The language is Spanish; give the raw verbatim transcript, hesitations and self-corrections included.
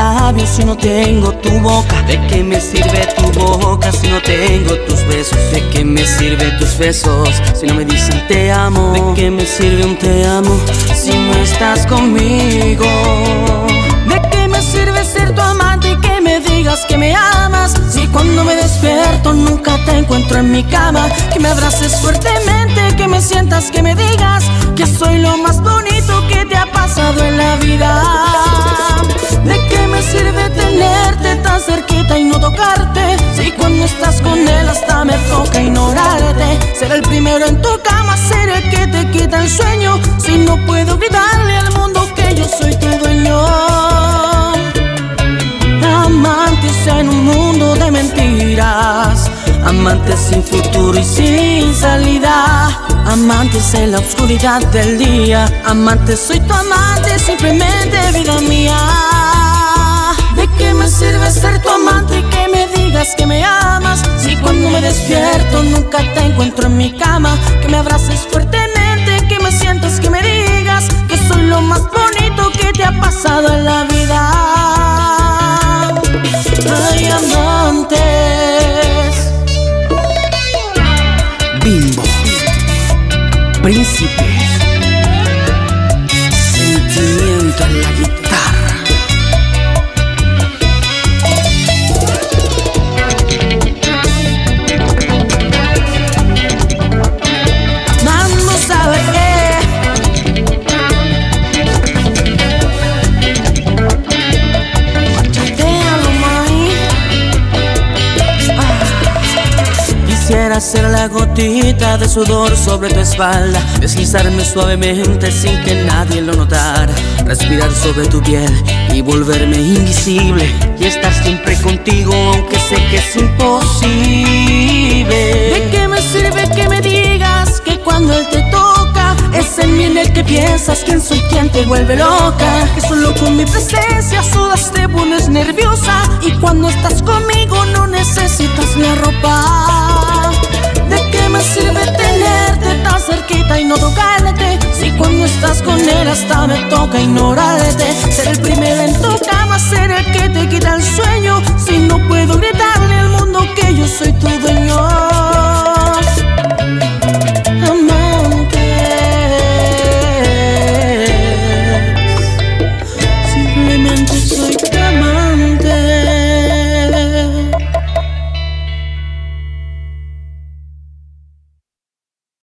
labios si no tengo tu boca? ¿De qué me sirve tu boca si no tengo tus besos? ¿De qué me sirve tus besos si no me dicen te amo? ¿De qué me sirve un te amo si no estás conmigo? ¿De qué me sirve ser tu amante y que me digas que me amas si cuando me despierto nunca te encuentro en mi cama? Que me abraces fuertemente, que me sientas, que me digas que soy lo más bonito que te ha pasado en la vida. ¿De qué me sirve tenerte tan cerquita y no tocarte si cuando estás con él hasta me toca ignorarte? Ser el primero en tu cama, ser el que te quita el sueño si no puedo gritarle al mundo que yo soy tu dueño. Amantes en un mundo de mentiras, amantes sin futuro y sin salida, amantes en la oscuridad del día. Amantes, soy tu amante, simplemente vida mía. ¿De qué me sirve ser tu amante y que me digas que me amas si cuando me despierto nunca te encuentro en mi cama? Que me abraces fuertemente, que me sientas, que me digas que soy lo más bonito que te ha pasado en la vida. Ay, amantes. Bimbo, Príncipe, sentimiento en la guitarra. Vamos a ver qué. Bachatealo, mami. Ah. Quisiera ser la gotita de sudor sobre tu espalda, deslizarme suavemente sin que nadie lo notara, respirar sobre tu piel y volverme invisible y estar siempre contigo aunque sé que es imposible. ¿De qué me sirve que me digas que cuando él te toca es en mí en el que piensas quién soy quien te vuelve loca? Que solo con mi presencia sudas, te pones nerviosa y cuando estás conmigo no necesitas la ropa. ¿De qué me sirve tenerte tan cerquita y no tocarte si cuando estás con él hasta me toca ignorarte? Ser el primero en tu cama, ser el que te quita el sueño si no puedo gritarle al mundo que yo soy tu